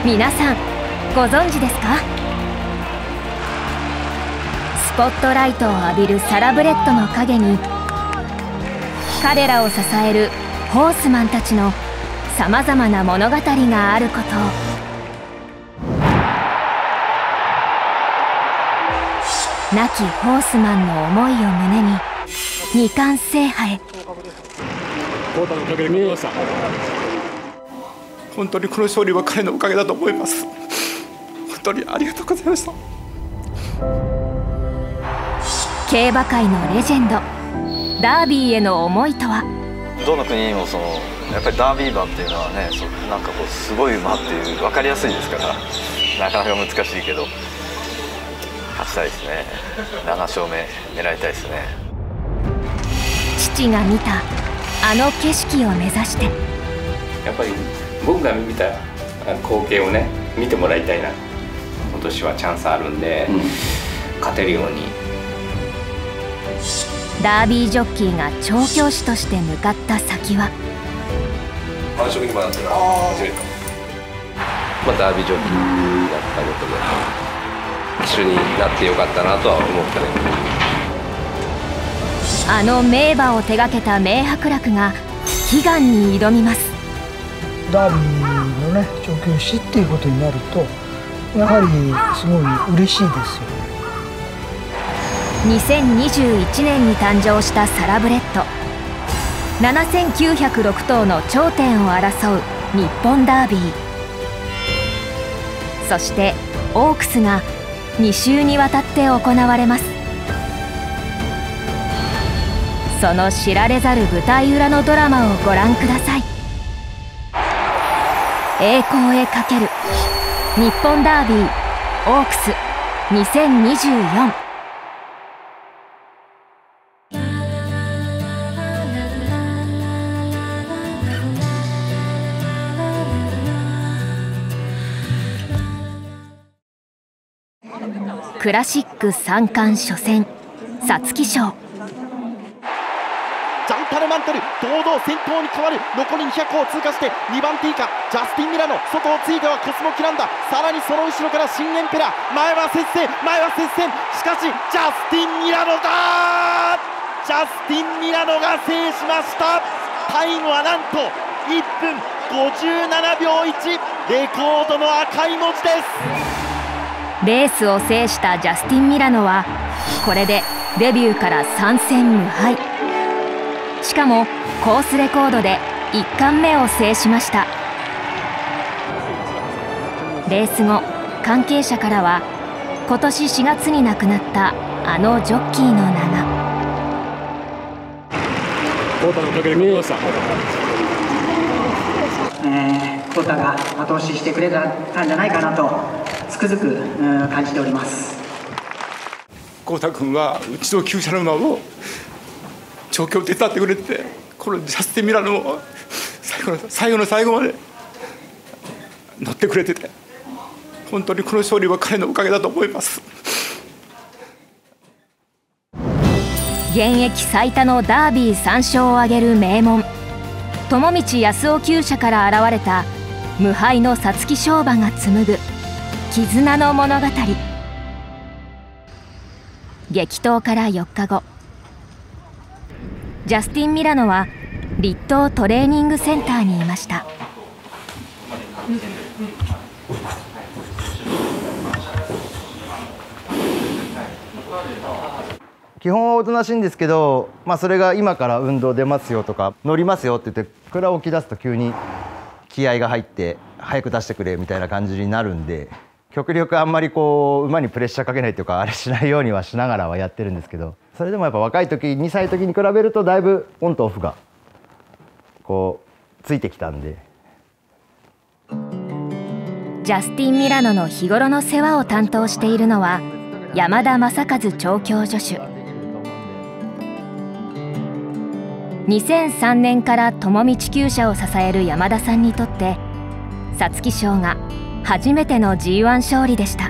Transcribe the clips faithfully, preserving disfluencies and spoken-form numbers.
皆さんご存知ですか？スポットライトを浴びるサラブレッドの陰に彼らを支えるホースマンたちのさまざまな物語があることを。亡きホースマンの思いを胸に二冠制覇へ。 コータのおかげで見えました。本当にこの勝利は彼のおかげだと思います。本当にありがとうございました。 競馬界のレジェンドダービーへの思いとは。 どの国にもそのやっぱりダービー馬っていうのはね、そなんかこうすごい馬っていう分かりやすいですから、なかなか難しいけど勝ちたいですね。なな勝目狙いたいですね。 父が見たあの景色を目指して、 やっぱり僕が見た光景をね見てもらいたいな。今年はチャンスあるんで、うん、勝てるように。 ダービージョッキーが調教師として向かった先は、 繁殖にもなったら初めて、まあ、ダービージョッキーだったことで一緒になってよかったなとは思ったね。 あの名馬を手掛けた名伯楽が悲願に挑みます。 ダービーのね調教師っていうことになるとやはりすごい嬉しいですよ。 にせんにじゅういちねんに誕生したサラブレッド、ななせんきゅうひゃくろく頭の頂点を争う日本ダービー。そしてオークスがに週にわたって行われます。その知られざる舞台裏のドラマをご覧ください。栄光へかける日本ダービーオークスにせんにじゅうよん。クラシック三冠初戦皐月賞。 ジャンタルマンテル堂々先頭に変わる。残りにひゃくを通過してにばん手以下ジャスティン・ミラノ、外をついてはコスモキランダ、さらにその後ろからシンエンペラ。前は接戦前は接戦、しかしジャスティン・ミラノだ。ジャスティン・ミラノが制しました。タイムはなんといっぷんごじゅうななびょういち、レコードの赤い文字です。 レースを制したジャスティン・ミラノはこれでデビューからさん戦無敗。しかもコースレコードでいっ冠目を制しました。レース後関係者からは今年しがつに亡くなったあのジョッキーの名が。 コータのおかげで見えました。 えー、コータが後押ししてくれたんじゃないかなとつくづく感じております。 コータ君はうちの厩舎の馬を調教を手伝ってくれて、このジャスティン・ミラノを最後の最後の最後まで乗ってくれてて、本当にこの勝利は彼のおかげだと思います。 現役最多のダービーさん勝を挙げる名門友道康夫厩舎から現れた無敗の皐月賞馬が紡ぐ絆の物語。激闘からよっかご、ジャスティン・ミラノは立東トレーニングセンターにいました。 基本はおとなしいんですけど、まあ、それが今から運動出ますよとか乗りますよって言って蔵を置き出すと急に気合が入って早く出してくれみたいな感じになるんで、極力あんまりこう馬にプレッシャーかけないというかあれしないようにはしながらはやってるんですけど、それでもやっぱ若い時にさいの時に比べるとだいぶオンとオフがこうついてきたんで。 ジャスティン・ミラノの日頃の世話を担当しているのは山田正和調教助手。にせんさんねんから友道厩舎を支える山田さんにとって皐月賞が初めての ジーワン 勝利でした。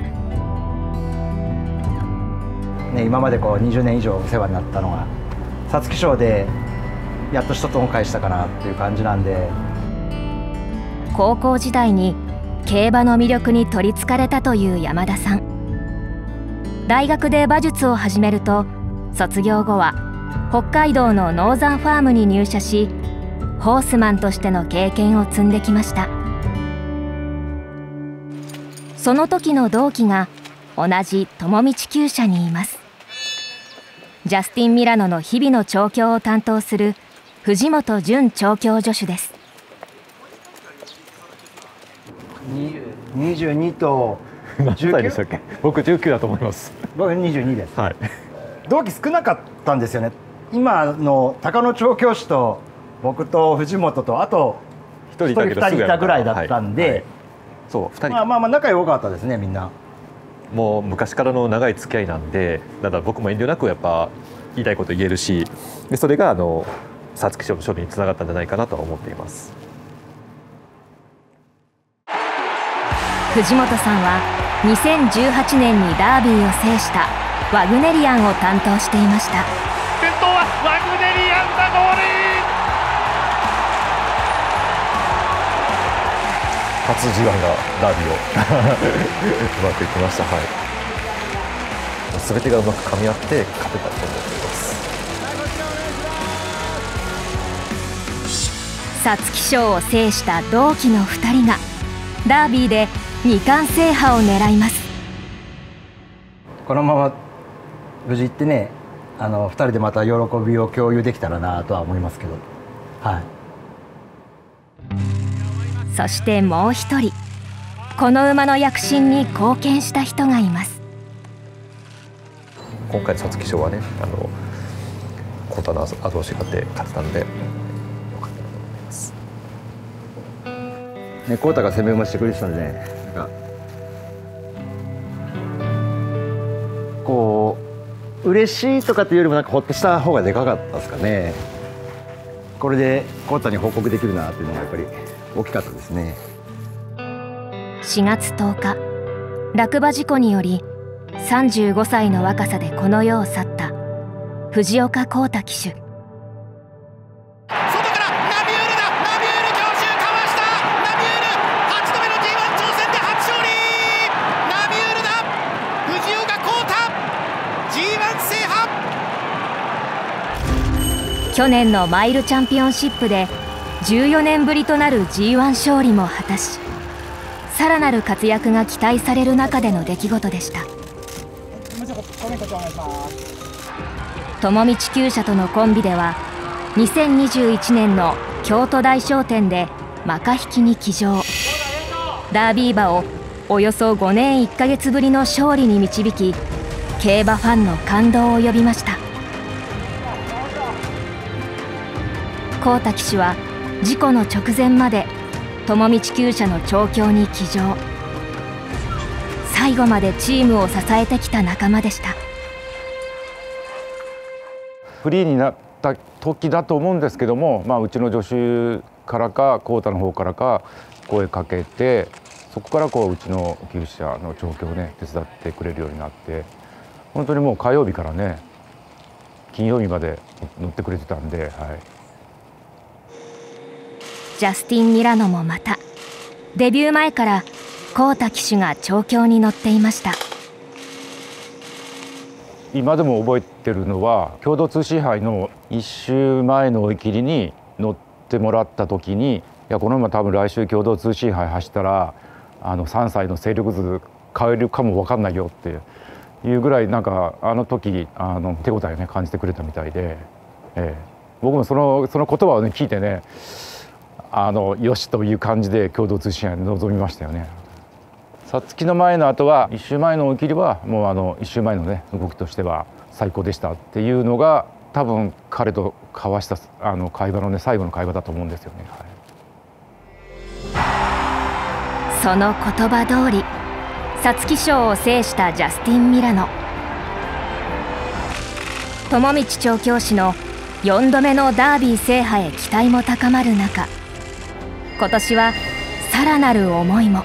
ね、今までこうにじゅうねん以上お世話になったのが皐月賞でやっと一つ恩返したかなっていう感じなんで。 高校時代に競馬の魅力に取りつかれたという山田さん。大学で馬術を始めると、卒業後は北海道のノーザンファームに入社し、ホースマンとしての経験を積んできました。その時の同期が同じ友道厩舎にいます。ジャスティン・ミラノの日々の調教を担当する藤本純調教助手です。 にじゅうにと何歳でしたっけ？僕じゅうきゅうだと思います。 僕にじゅうにです、 はい、 同期少なかったんですよね。今の高野調教師と僕と藤本とあとひとりふたりいたぐらいだったんで、はいはい、 そうふたり、 まあまあまあ仲良かったですね。みんなもう昔からの長い付き合いなんで、だから僕も遠慮なくやっぱ言いたいこと言えるし、でそれがあの皐月賞の勝利につながったんじゃないかなとは思っています。 藤本さんはにせんじゅうはちねんにダービーを制したワグネリアンを担当していました。 先頭はワグネリアンだ。ゴール初 ジーワン がダービーをうまくいきました。はい、全てがうまく噛み合って勝てたと思っています。 皐月賞を制した同期のふたりがダービーでに冠制覇を狙います。 このまま無事行ってね、あのふたりでまた喜びを共有できたらなとは思いますけど、はい。 そしてもう一人、この馬の躍進に貢献した人がいます。 今回の皐月賞はね、あのコータの後押しがあって勝てたんでよかったと思います。 ね、コータが攻め馬してくれてたんでね、なんかこう嬉しいとかっていうよりもなんかほっとした方がでかかったですかね。これでコータに報告できるなっていうのがやっぱり大きかったですね。 しがつとおか、落馬事故によりさんじゅうごさいの若さでこの世を去った藤岡浩太騎手。去年のマイルチャンピオンシップでじゅうよねんぶりとなる ジーワン 勝利も果たし、さらなる活躍が期待される中での出来事でした。友道厩舎とのコンビではにせんにじゅういちねんの京都大賞典でマカ引きに騎乗、ダービー馬をおよそごねんいっかげつぶりの勝利に導き、競馬ファンの感動を呼びました。浩太騎手は事故の直前まで友道厩舎の調教に騎乗、最後までチームを支えてきた仲間でした。 フリーになった時だと思うんですけども、まあ、うちの助手からか浩太の方からか声かけて、そこからこううちの厩舎の調教をね手伝ってくれるようになって、本当にもう火曜日からね金曜日まで乗ってくれてたんで、はい。 ジャスティン・ミラノもまたデビュー前から浩太騎手が調教に乗っていました。 今でも覚えてるのは、共同通信杯のいっ週前の追い切りに乗ってもらった時に、いやこの馬多分来週共同通信杯走ったらあのさんさいの勢力図変えるかも分かんないよっていうぐらい、なんかあの時あの手応えをね感じてくれたみたいで、ええ、僕もそのその言葉をね聞いてね、あのよしという感じで共同通信杯に臨みましたよね。皐月の前の後はいっ週前の追い切りはもうあのいっ週前のね動きとしては最高でしたっていうのが、多分彼と交わしたあの会話のね最後の会話だと思うんですよね。 はい、その言葉通り皐月賞を制したジャスティン・ミラノ。友道調教師のよんどめのダービー制覇へ期待も高まる中、今年はさらなる思いも。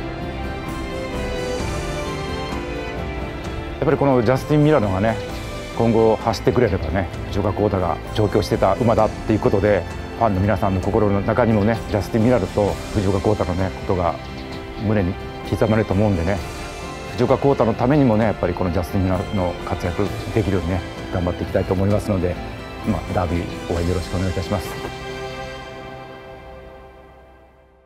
やっぱりこのジャスティン・ミラノがね今後走ってくれればね、藤岡浩太が調教してた馬だっていうことで、ファンの皆さんの心の中にもねジャスティン・ミラノと藤岡浩太のねことが胸に刻まれると思うんでね、藤岡浩太のためにもね、やっぱりこのジャスティン・ミラーの活躍できるようにね頑張っていきたいと思いますので、まあ、ダービー応援よろしくお願いいたします。